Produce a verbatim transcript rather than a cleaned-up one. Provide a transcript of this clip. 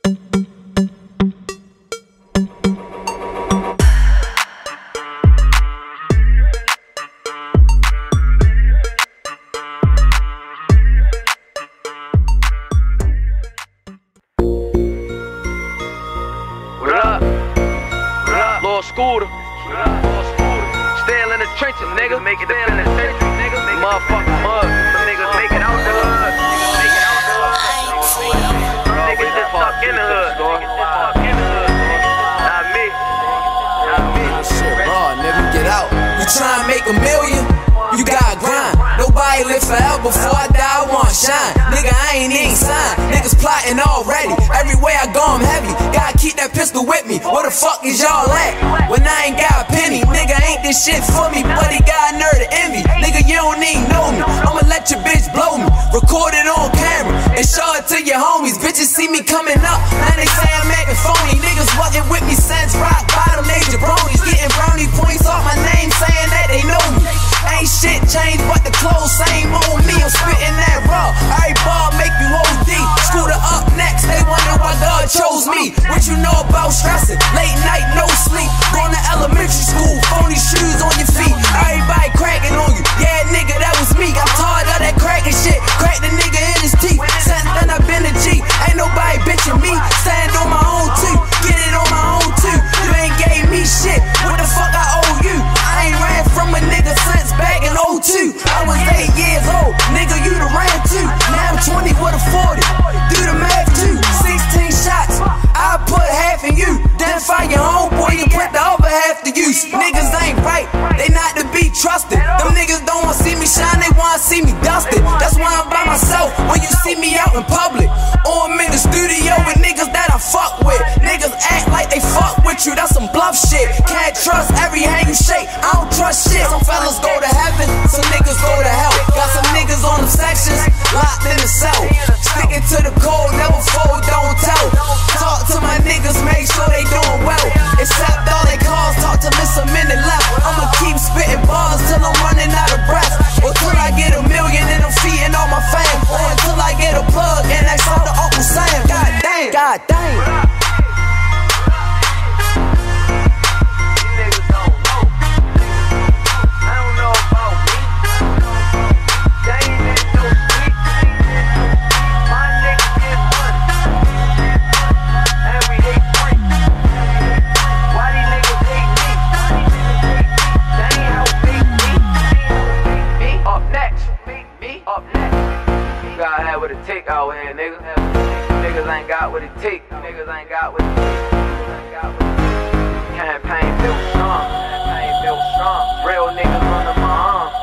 Lor Scoota, still in the trenches, nigga. Make it defend the century, nigga. Motherfucking mud. Some niggas make it out the hood. Make it out the hood. Some niggas just stuck in the hood. Niggas just stuck in the hood. Not me. Not me. Shit, raw, nigga, get out. You tryna make a million? You gotta grind. Nobody live forever. Before I die, I want shine. Nigga, I ain't even signed. Niggas plotting already. Everywhere I go, I'm heavy. Gotta keep that pistol with me. Where the fuck is y'all at? When I ain't got a penny. Nigga, ain't this shit for me, but he got a nerve to envy. Nigga, you don't even know me. I'ma let your bitch blow me. Record it on camera and show it to your homies. Bitches see me coming up, man, they say I'm acting phony. Niggas wasn't with me since rock bottom, they jabronis. Getting brownie points off my name, saying that they know me. Ain't shit changed but the clothes, same old me. I'm spitting that raw, every bar make you O D. Scooter up next, they wonder why God chose me. What you know about stressing? Late night, no sleep. Going to elementary school, phony shoes on your feet. Everybody cracking on you, yeah nigga, that was me. I'm tired of that cracking shit, crack the nigga in his teeth. Since then I been a G, ain't nobody bitching me. Stand on my own too, get it on my own too. You ain't gave me shit, what the fuck I owe you? I ain't ran from a nigga since back in oh two. I was eight years old, nigga, you the ran too. Now I'm twenty with a forty, do the math too. Sixteen shots, I put half in you. Then fight your homeboy and put the other half to use. Niggas ain't right, they not to be trusted. Them niggas don't wanna see me shine, they wanna see me dusted. That's why I'm by myself when you see me out in public. Or I'm in the studio with niggas that I fuck with. Niggas act like they fuck with you, that's some bluff shit. Can't trust every hand you shake, I don't trust shit. Some fellas go to heaven, some niggas go to hell. Got some niggas on them sections, locked in the cell. Sticking to the code, never fold, don't tell. Talk to my niggas, make sure they doing well. Except all they calls, talk till it's a minute left. I'ma keep spitting bars till I'm running out of breath. Or till I get a million and I'm feeding all my fam. Or until I get a plug and that's all the Uncle Sam. God damn, God damn. What it take out here, nigga. Niggas ain't got what it take. Niggas ain't got what it take. Niggas ain't got what it take. Campaign built strong. Campaign built strong. Real niggas under my arm.